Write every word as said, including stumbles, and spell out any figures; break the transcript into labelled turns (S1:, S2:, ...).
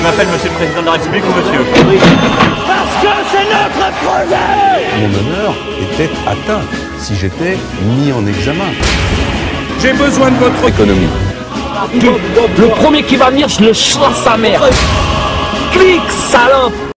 S1: m'appelle Monsieur le Président de la République ou Monsieur?
S2: Parce que c'est notre projet.
S3: Mon honneur était atteint si j'étais mis en examen.
S4: J'ai besoin de votre
S3: Économie.
S2: Le premier qui va venir, je le chasse sa mère. Clique, salope.